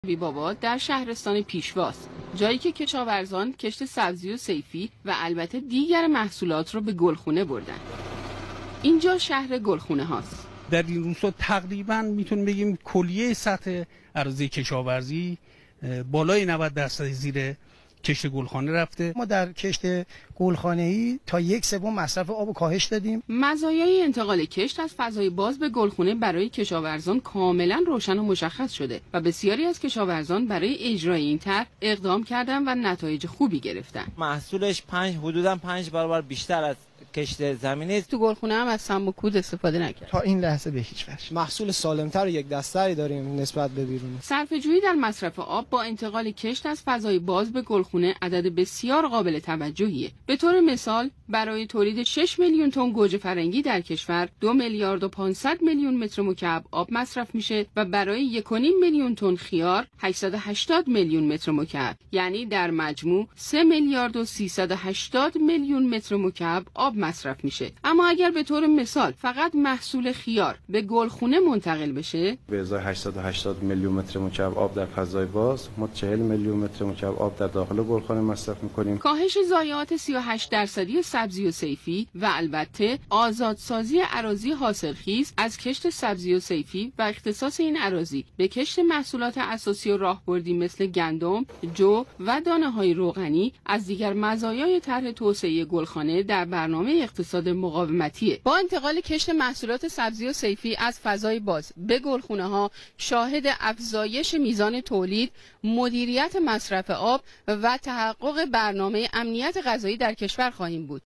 بیبابا در شهرستان پیشواست، جایی که کشاورزان کشت سبزی و صیفی و البته دیگر محصولات را به گلخونه بردن. اینجا شهر گلخونه هاست. در این روستا تقریبا میتونیم بگیم کلیه سطح اراضی کشاورزی بالای 90% زیر کشت گلخانه رفته. ما در کشت گلخانه‌ای تا 1/3 مصرف آب رو کاهش دادیم. مزایای انتقال کشت از فضای باز به گلخونه برای کشاورزان کاملا روشن و مشخص شده و بسیاری از کشاورزان برای اجرای این طرح اقدام کردن و نتایج خوبی گرفتن. محصولش حدوداً 5 برابر بیشتر از کشت زمینی. تو گلخونه هم از سم و کود استفاده نکرد. تا این لحظه به هیچ وجه. محصول سالمتر و یک دسته‌ای داریم نسبت به بیرون. صرفه‌جویی در مصرف آب با انتقال کشت از فضای باز به گلخونه عدد بسیار قابل توجهیه. به طور مثال برای تولید 6 میلیون تن گوجه فرنگی در کشور 2 میلیارد و 500 میلیون متر مکعب آب مصرف میشه و برای 1.5 میلیون تن خیار 880 میلیون متر مکعب، یعنی در مجموع 3 میلیارد و 380 میلیون متر مکعب آب مصرف میشه. اما اگر به طور مثال فقط محصول خیار به گلخونه منتقل بشه، به ازای 880 میلیون متر مکعب آب در فضای باز، ما 40 میلیون متر مکعب آب در داخل گلخانه مصرف میکنیم. کاهش ضایعات 38% سبزی و صیفی و البته آزادسازی اراضی حاصلخیز از کشت سبزی و صیفی و اختصاص این اراضی به کشت محصولات اساسی و راهبردی مثل گندم، جو و دانه‌های روغنی از دیگر مزایای طرح توسعه گلخانه در برنامه اقتصاد مقاومتیه. با انتقال کشت محصولات سبزی و صیفی از فضای باز به گلخونه ها شاهد افزایش میزان تولید، مدیریت مصرف آب و تحقق برنامه امنیت غذایی در کشور خواهیم بود.